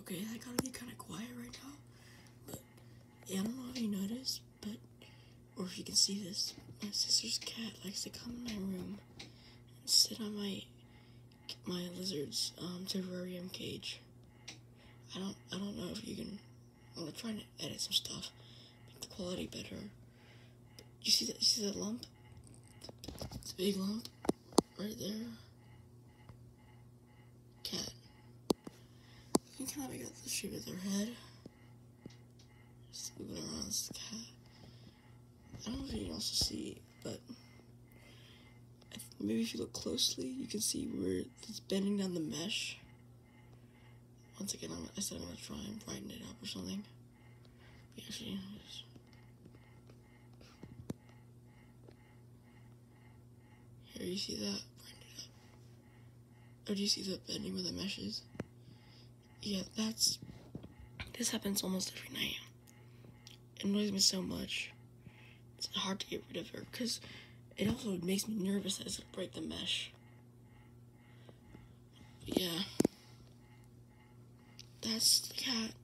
Okay, I gotta be kind of quiet right now, but yeah, I don't know if you noticed, but, or if you can see this, my sister's cat likes to come in my room and sit on my lizard's terrarium cage. I don't know if you can. I'm gonna try to edit some stuff, make the quality better. You see that? You see that lump? It's a big lump right there. Cat. You can kind of make out the shape of their head. Just moving around this cat. I don't know if you can also see, but maybe if you look closely, you can see where it's bending down the mesh. Once again, I said I'm gonna try and brighten it up or something. But actually, here, you see that? Brighten it up. Or do you see the bending where the mesh is? Yeah, this happens almost every night. It annoys me so much. It's hard to get rid of her, because it also makes me nervous that it's gonna break the mesh. But yeah. That's the cat.